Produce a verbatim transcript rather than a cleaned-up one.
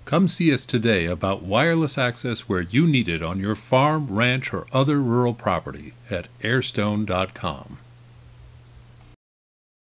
Come see us today about wireless access where you need it on your farm, ranch, or other rural property at airstone dot com.